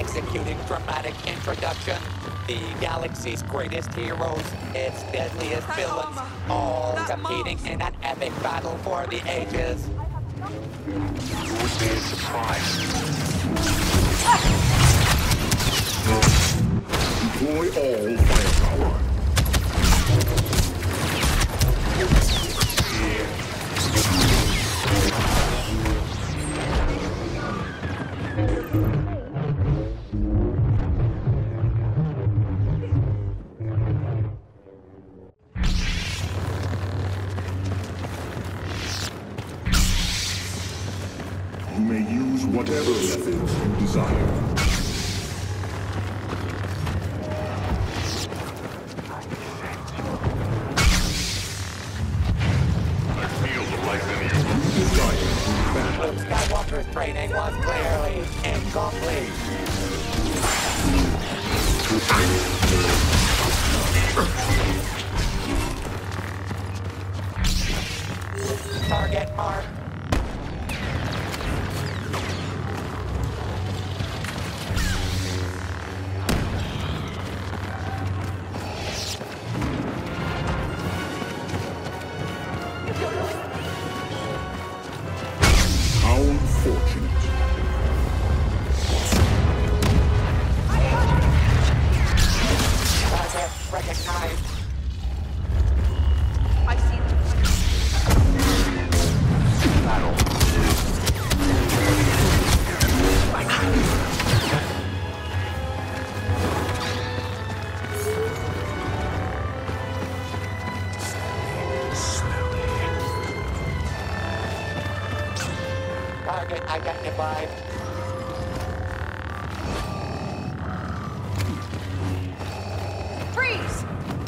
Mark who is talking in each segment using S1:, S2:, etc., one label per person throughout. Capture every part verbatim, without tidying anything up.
S1: executing dramatic introduction. The galaxy's greatest heroes, its deadliest villains, all competing in an epic battle for the ages.
S2: You would be surprised.
S3: Deploy all firepower. You may use whatever methods you desire.
S1: Luke Skywalker's training was clearly incomplete. Target marked.
S3: How unfortunate.
S1: Target recognized.
S4: I see them.
S2: Battle.
S1: Target identified.
S4: Freeze!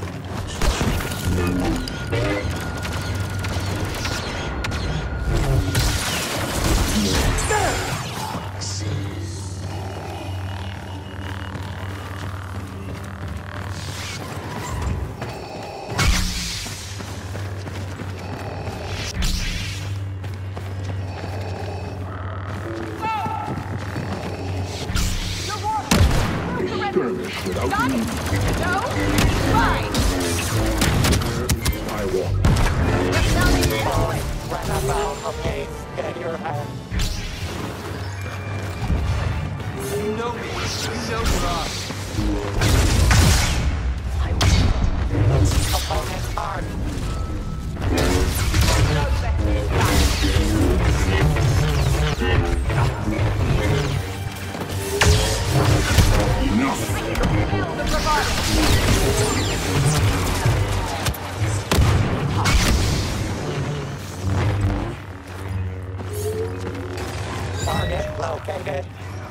S3: Skirmish without
S4: Got it!
S3: need.
S4: No? Fine!
S3: Skywalker.
S4: Just now they
S1: Boy, run about a pace. Get your hand.
S5: You know me. You know Ross.
S1: Opponent's armed.
S3: Enough.
S4: Feel the bravado!
S1: Target located.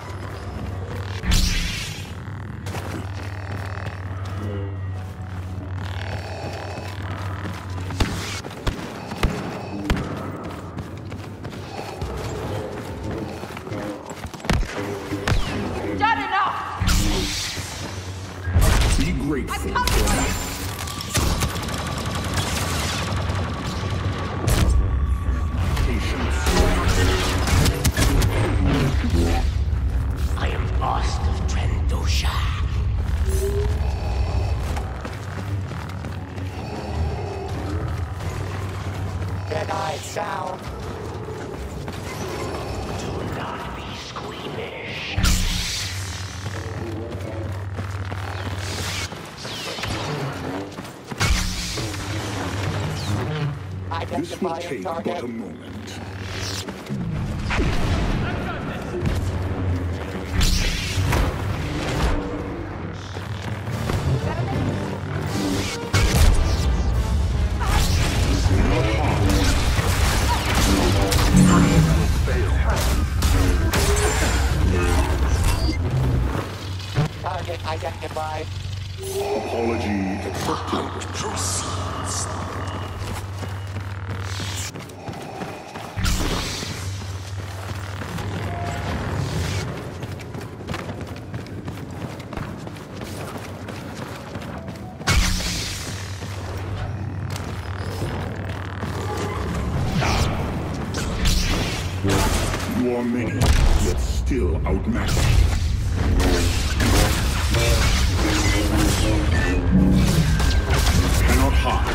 S4: Done enough!
S3: Be grateful
S4: I'm
S3: for
S4: coming!
S3: that. Patience.
S6: I am Bast of Trandosha.
S1: Jedi sound.
S6: Do not be squeamish.
S3: This will
S1: Identifying
S3: take but a
S1: target.
S3: moment.
S1: Target identified.
S3: Apology accepted.
S6: Proceeds.
S3: You are many, yet still outmatched. Cannot hide.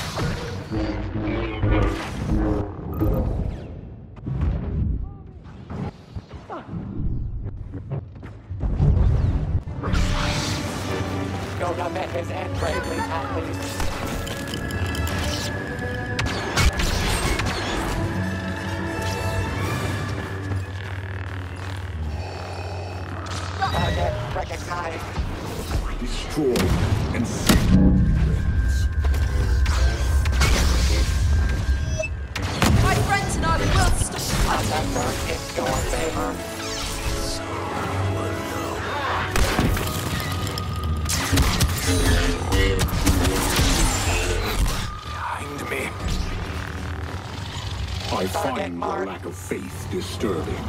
S1: Yoda met his end bravely, at least. Target recognized.
S3: Destroy and see.
S4: My friends and I will stop.
S1: A vector in your favor.
S2: Behind me.
S3: I find your lack of faith disturbing.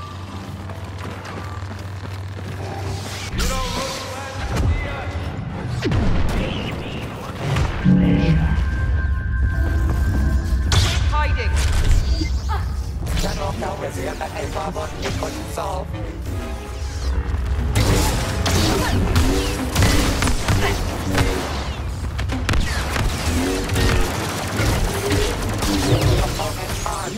S4: Hiding.
S1: General Calrissian met a problem you couldn't solve. Opponent armed.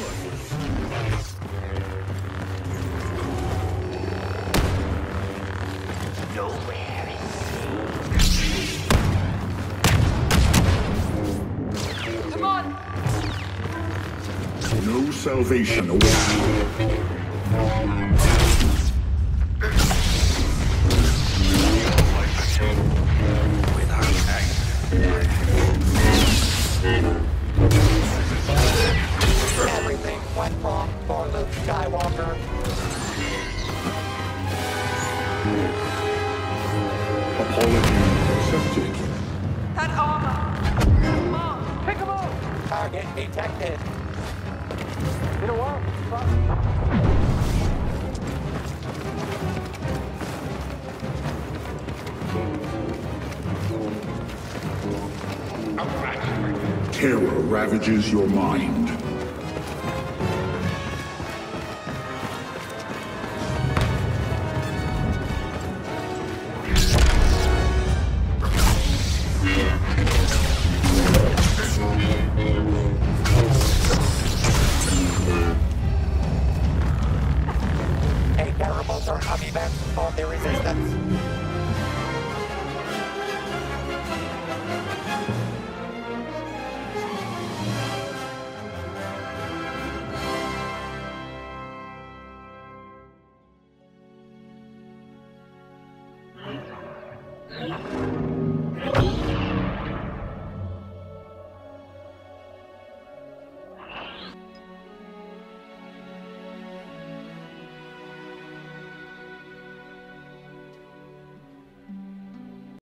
S6: Nowhere is
S4: Come on.
S3: No salvation awaits you.
S1: Everything went wrong for Luke Skywalker.
S3: Apologies accepted.
S4: That armor. Come on. Pick him up.
S1: Target detected.
S3: Terror ravages your mind.
S1: A terrible turn of events for the Resistance.
S6: me.